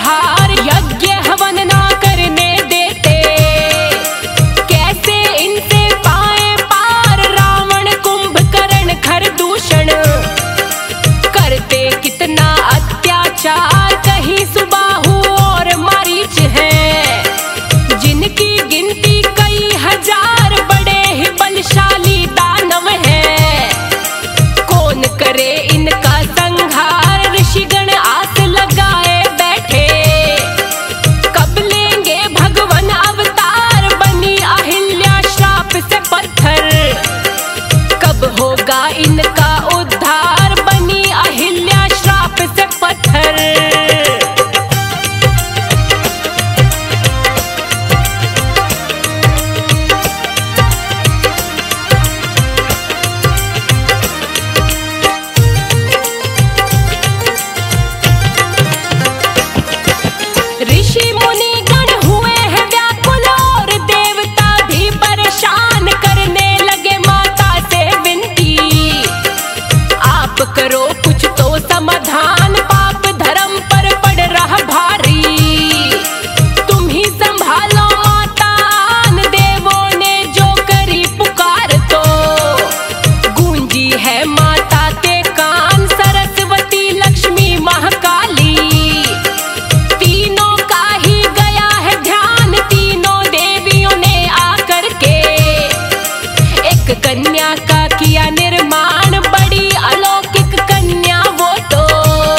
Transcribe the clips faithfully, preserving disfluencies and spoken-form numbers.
व्यवहार, यज्ञ हवन ना करने देते। कैसे इनसे पाए पार, रावण कुंभकर्ण खरदूषण करते कितना अत्याचार। कहीं सुबाहु और मारीच हैं, जिनकी गिनती कई हजार, बड़े ही बलशाली दानव हैं। कौन करे इनका संहार, ऋषिगण आस लगाए बैठे। कब लेंगे भगवान अवतार, बनी अहिल्या श्राप से पत्थर। कब होगा इनका उद्धार, बनी अहिल्या श्राप से पत्थर। ऋषि मुनि गण हुए हैं व्याकुल, और देवता भी परेशान, करने लगे माता से विनती। आप करो कुछ तो समाधान, पाप धर्म पर पड़ रहा भारी। तुम ही संभालो माता, आन देवों ने जो करी पुकार, तो गूंजी है माता के कान। सरस्वती लक्ष्मी महाकाली, तीनों का ही गया है ध्यान। तीनों देवियों ने आकर के एक कन्या का किया निर्माण। बड़ी अलौकिक कन्या वो तो,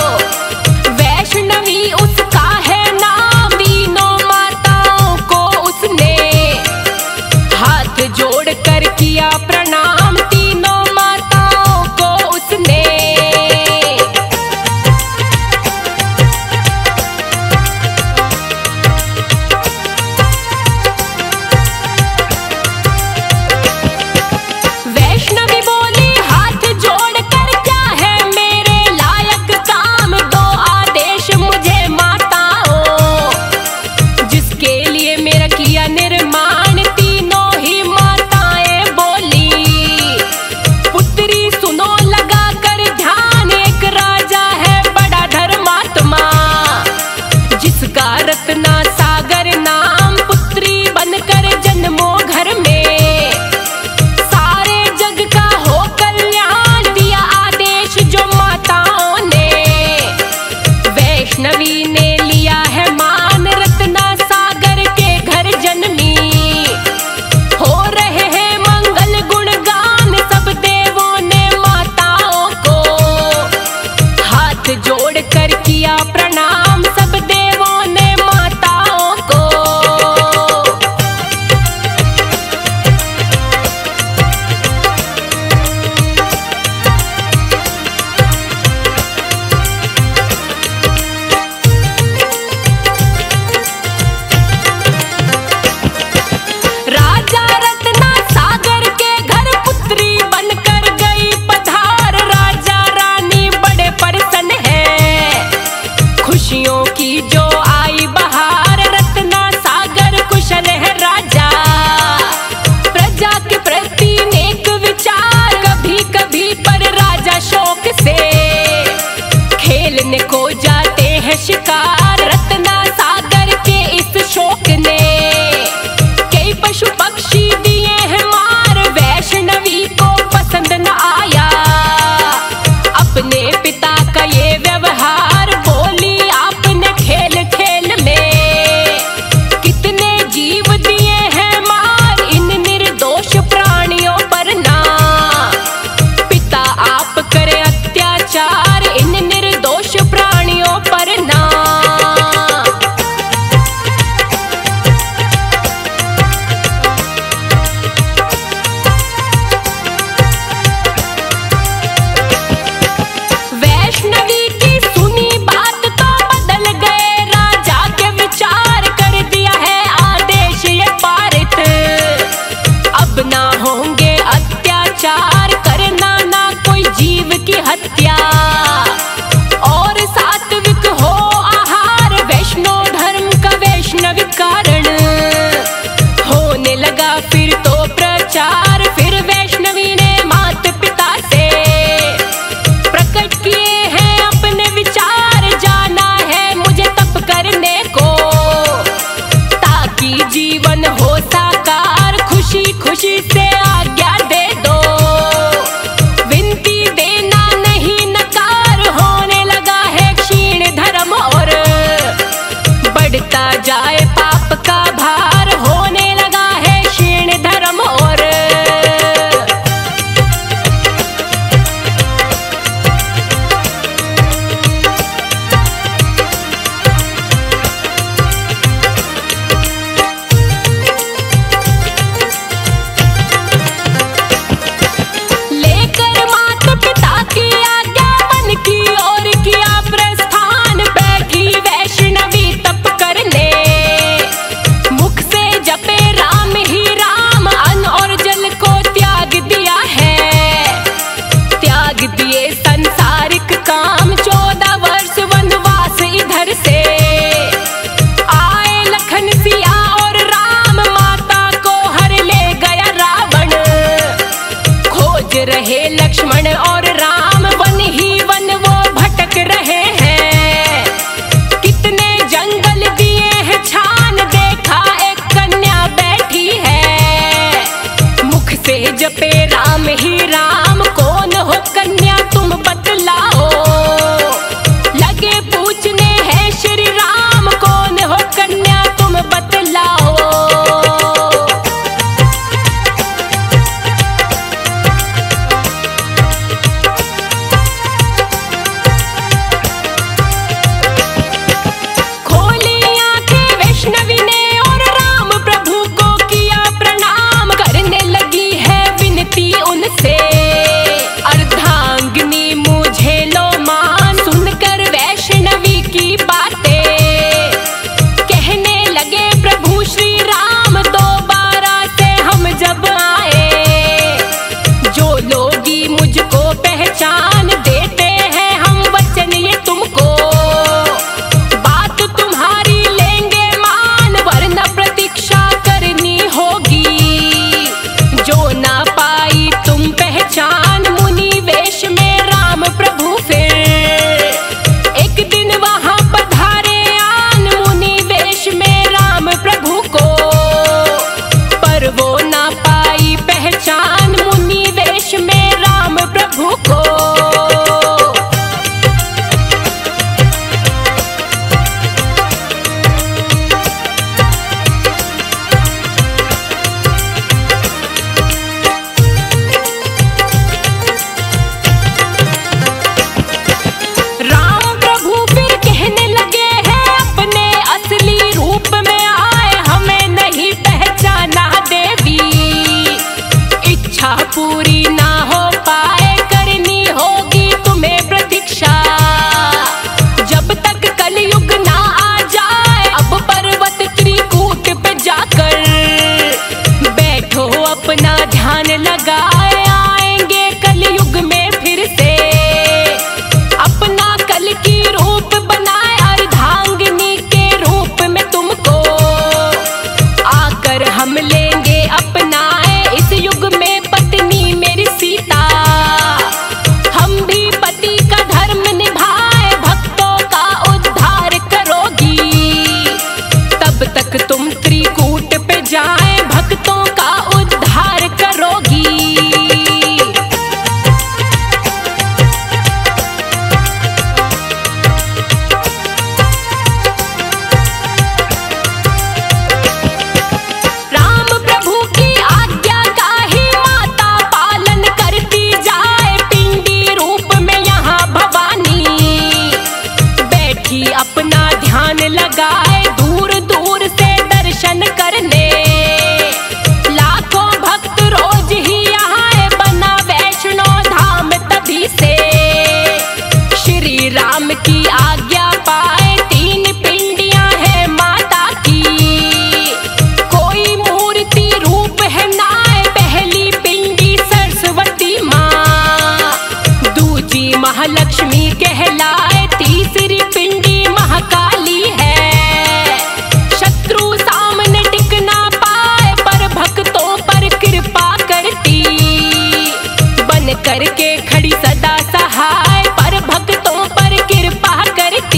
लगाए दूर दूर से दर्शन करने। लाखों भक्त रोज ही यहाँ बना वैष्णो धाम तभी से। श्री राम की आज्ञा पाए तीन पिंडियां है माता की। कोई मूर्ति रूप है नाय, पहली पिंडी सरस्वती माँ, दूजी महालक्ष्मी कहलाए, तीसरी पिंडी महाकाली है। शत्रु सामने टिक ना पाए पर भक्तों पर कृपा करती। बन करके खड़ी सदा सहाय पर भक्तों पर कृपा करती।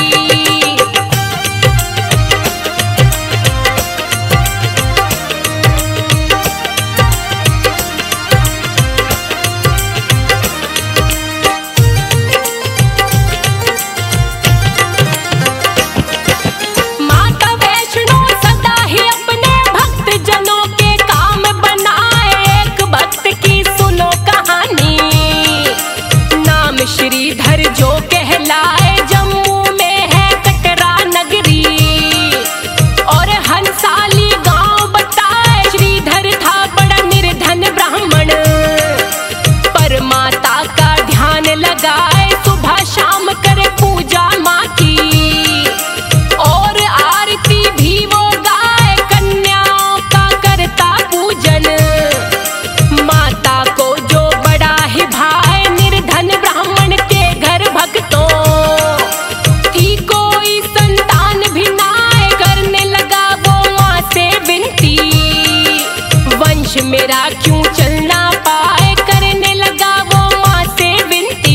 श्रीधर जो कहलाए, जम्मू में है कटरा नगरी और हंसाली गांव बताए। श्रीधर था बड़ा निर्धन ब्राह्मण, पर माता का ध्यान लगाए, सुबह शाम करे पूजा माँ की और आरती भी वो गाए, कन्याओं का करता पूजन। माता को जो बड़ा ही भाई, निर्धन ब्राह्मण के घर भक्तों थी कोई संतान भी नाय, करने लगा वो माँ से विनती। वंश मेरा क्यों चल ना पाए, करने लगा वो माँ से विनती।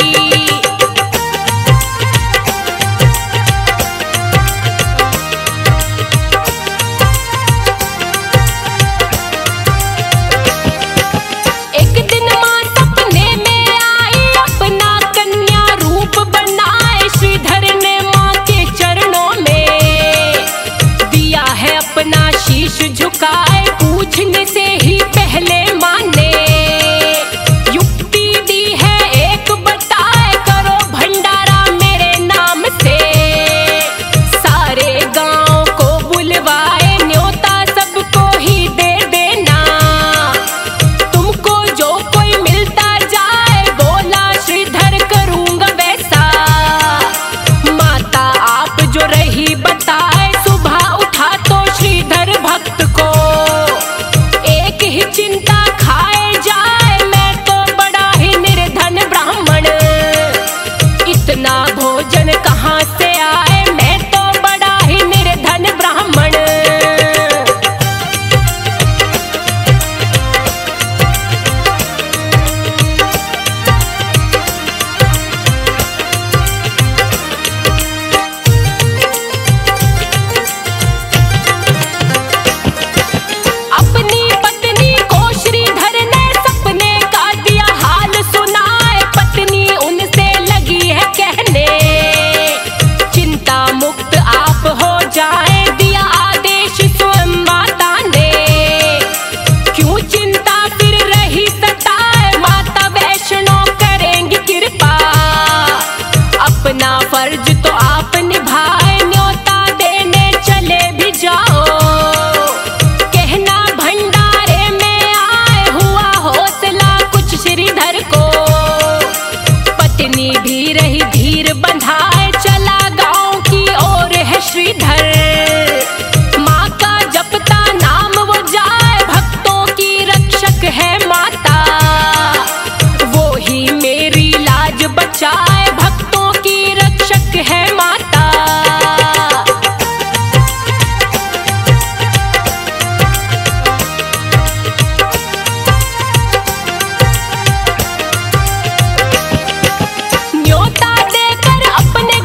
एक दिन माँ सपने में आई, अपना कन्या रूप बनाए। श्रीधर ने माँ के चरणों में दिया है अपना शीश झुकाए, पूछने से ही पहले माँ ने युक्ति दी है एक बताए, करो भंडारा मेरे नाम से। सारे गांव को बुलवाए, न्योता सबको ही दे देना, तुमको जो कोई मिलता जाए, बोला श्रीधर करूंगा वैसा। माता आप जो रही बताए, सुबह उठा तो श्रीधर भक्त को एक ही चिंता खाए जाए, मैं तो बड़ा ही निर्धन ब्राह्मण, इतना भोजन कहाँ से आए, मैं तो बड़ा ही निर्धन ब्राह्मण। अपनी पत्नी को श्रीधर ने सपने का दिया हाल सुनाए, पत्नी उनसे लगी है कहने, चिंता मुक्त आप हो जाए, दिया आदेश स्वयं माता ने। क्यों चिंता फिर रही सताए, माता वैष्णो करेंगी कृपा, अपना फर्ज तो आप निभाए, न्योता देने चले भी जाओ। कहना भंडारे में आए, हुआ हौसला कुछ श्रीधर को, पत्नी भी रही धीर बंधाए, चला गांव की ओर है श्रीधर। माँ का जपता नाम वो जाए, भक्तों की रक्षक है माता, वो ही मेरी लाज बचाए, भक्तों की रक्षक है माता। न्योता देकर अपने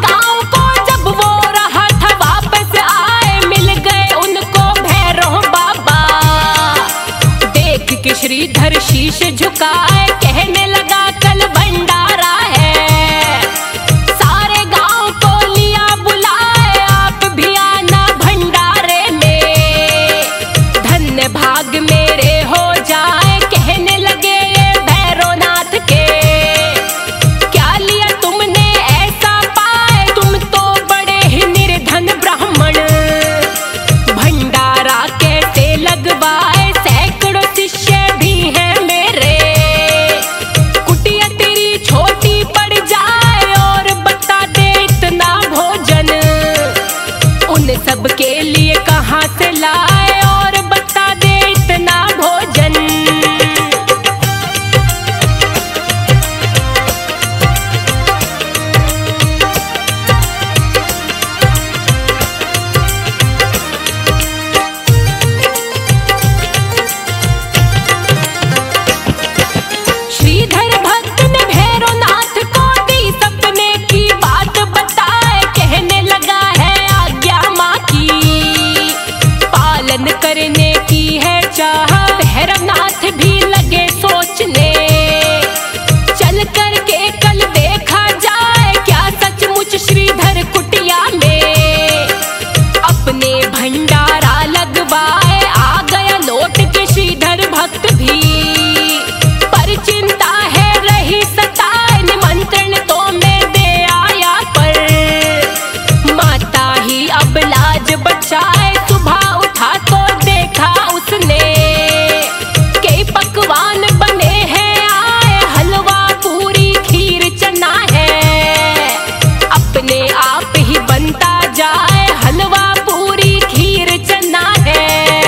जाए, हलवा पूरी खीर चना है।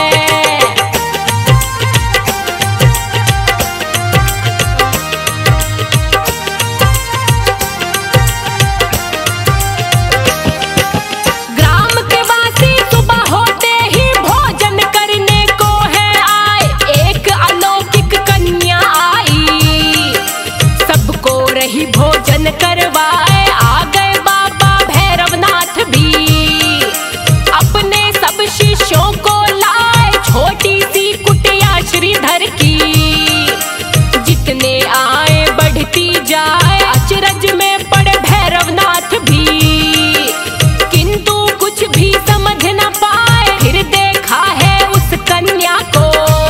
ग्राम के वासी सुबह होते ही भोजन करने को है आए, एक अलौकिक कन्या आई, सबको रही भोजन करवाए। आ गए बाबा भैरवनाथ भी, अपने सब शिष्यों को लाए, छोटी सी कुटिया श्रीधर की। जितने आए बढ़ती जाए, अचरज में पड़े भैरवनाथ भी, किंतु कुछ भी समझ न पाए। फिर देखा है उस कन्या को,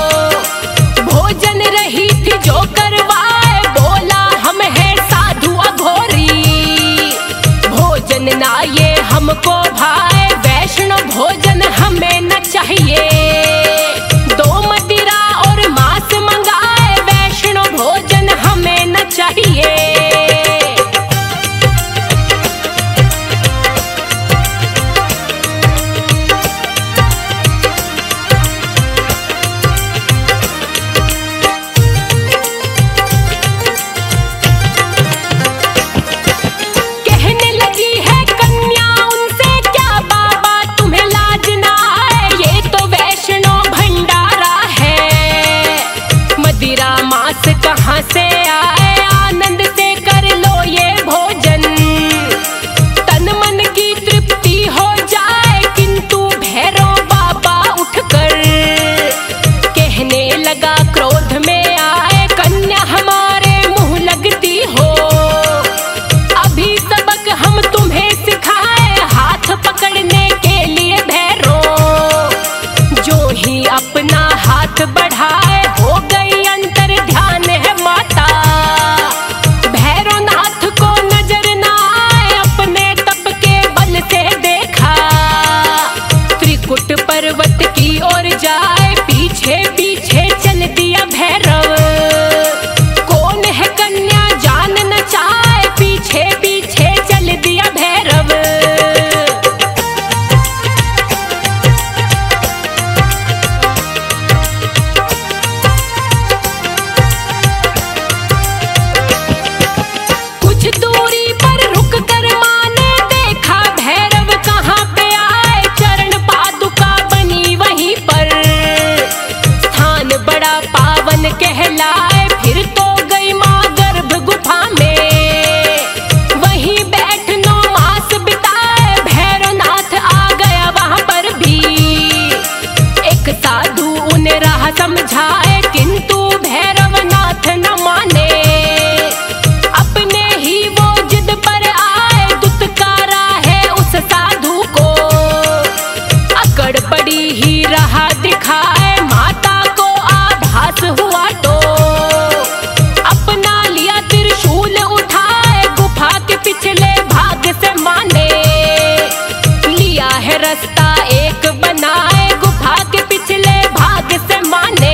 भोजन रही थी जो करवाए, बोला हम है साधु अघोरी, भोजन ना ये हमको भाए, वैष्णव भोजन हमें न चाहिए। दो मदिरा और मांस मंगाए, वैष्णव भोजन हमें न चाहिए। कहने लगी है कन्या उनसे, क्या बाबा तुम्हें लाज ना आए, ये तो वैष्णव भंडारा है, मदिरा मांस कहाँ से आए, आनंद से कर लो ये भोजन, तन मन की तृप्ति हो जाए। किंतु भैरव बाबा उठकर कहने लगा क्रोध में आए, कन्या हमारे मुंह लगती हो, अभी सबक हम तुम्हें सिखाए, हाथ पकड़ने के लिए भैरव जो ही अपना हाथ बढ़ाए, हो गई अंतर ध्यान है माता। भैरवनाथ को नजर ना आए, अपने तप के बल से देखा, त्रिकुट पर्वत की ओर जाए, पीछे पीछे चल दिया भैरव। कौन है कन्या जान न चाहे, पीछे पीछे चल दिया भैरव। कुछ दूरी पर रुक कर माने, देखा भैरव कहाँ पे आए, चरण पादुका बनी वहीं पर, स्थान बड़ा पावन कहलाए। फिर तो गई माँ गर्भ गुफा में, वहीं बैठ नौ मास बिताए, भैरवनाथ आ गया वहां पर भी, एक साधु उन्हें राह समझाए, किंतु भैरवनाथ न माने, अपने ही वो जिद पर आए, दुत्कारा है उस साधु को, अकड़ पड़ी ही राह दिखाए, माता को आभास हुआ तो अपना लिया त्रिशूल उठाए, गुफा के पिछले भाग से माने, लिया है रास्ता एक बनाए, गुफा के पिछले भाग से माने।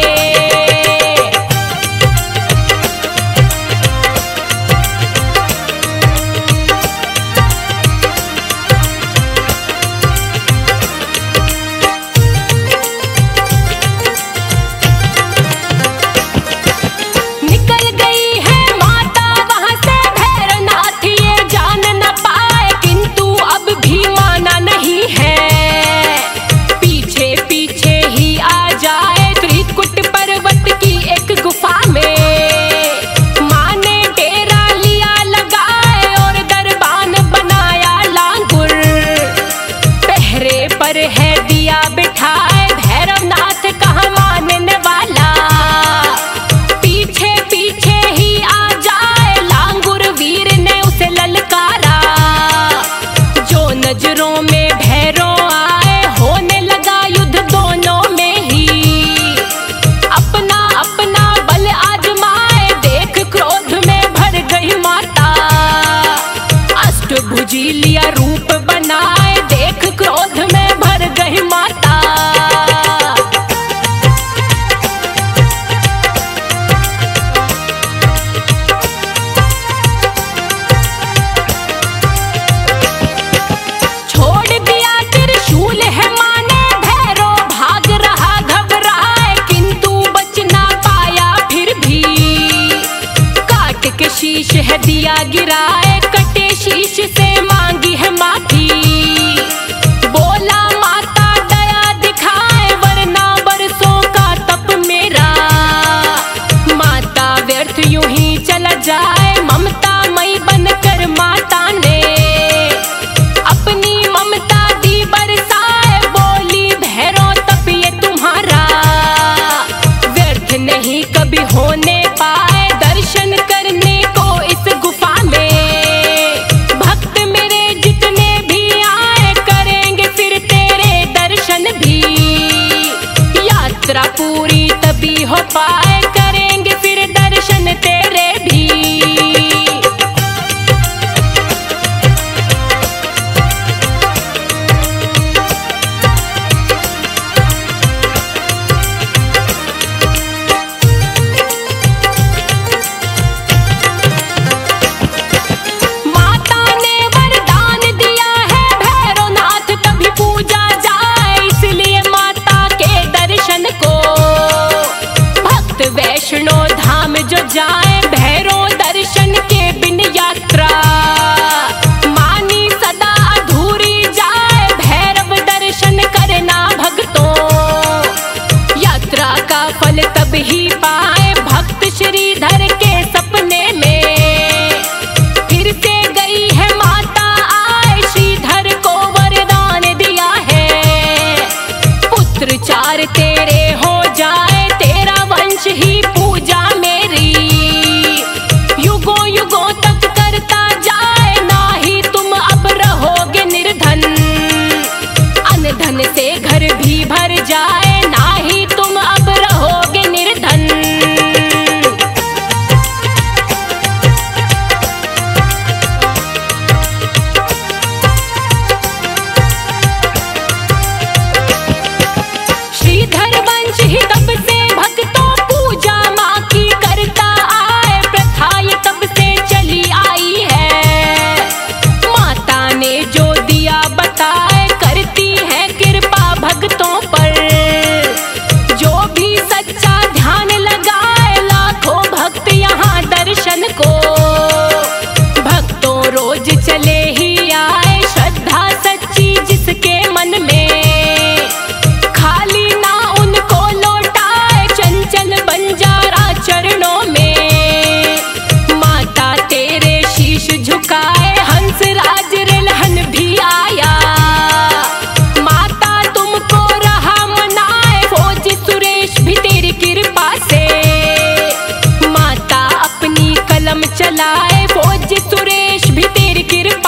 निकल गई है माता वहां से, भैरवनाथ ये जान न पाए, किंतु अब भी माना नहीं है, पीछे पीछे ही आ जाए, त्रिकुट पर्वत की एक गुफा में, माँ ने डेरा लिया लगाए, और दरबान बनाया लांगुर, पहरे पर है दिया बिठाए, भैरवनाथ कहाँ मानने वाला, पीछे पीछे ही आ जाए, लांगुर वीर ने उसे ललकारा, जो नजरों में भैरव आए, होने लगा युद्ध दोनों में ही, अपना अपना बल आजमाए, देख क्रोध में भर गई माता, अष्टभुजी लिया रूप बनाए, देख क्रोध में भर गई माता। छोड़ दिया गिराए कटे शीश से मांगी है माफी। बोला माता दया दिखाए वरना बरसों का तप मेरा। माता व्यर्थ यूं ही चला जाए ममता मई बनकर माता ने अपनी ममता दी बरसाए। बोली भैरव तप ये तुम्हारा व्यर्थ नहीं कभी होने पाए। दर्शन करने को इस गुफा में भक्त मेरे जितने भी आए करेंगे फिर तेरे दर्शन भी। यात्रा पूरी तभी हो पाए करेंगे फिर दर्शन तेरे भी। वैष्णो धाम जो जाए भैरव दर्शन के बिन यात्रा मानी सदा अधूरी जाए। भैरव दर्शन करना भक्तों यात्रा का फल तब ही पाए। भक्त श्रीधर के सपने में फिर से गई है माता आए। श्रीधर को वरदान दिया है पुत्र चार तेरे हो जाए। तेरा वंश ही पूजा मेरी युगों युगों तक करता जाए। ना ही तुम अब रहोगे निर्धन अनधन से घर भी भर जाए। ना ही तुम अब रहोगे निर्धन। श्रीधर वंश ही तब से भक्तों पूजा माँ की करता आए। प्रथा ये तब से चली आई है माता ने जो दिया बताए। करती है कृपा भक्तों पर जो भी सच्चा ध्यान लगाए। लाखों भक्त यहाँ दर्शन को भक्तों रोज चले ही आए। श्रद्धा सच्ची जिसके मन में खाली ना उनको लौटाए। चंचल बंजारा चरणों में माता तेरे शीश झुकाए। हंस राज रिलहन भी आया माता तुमको रहा मनाए। फौज सुरेश भी तेरी कृपा से माता अपनी कलम चलाए। फौज सुरेश भी तेरी कृपा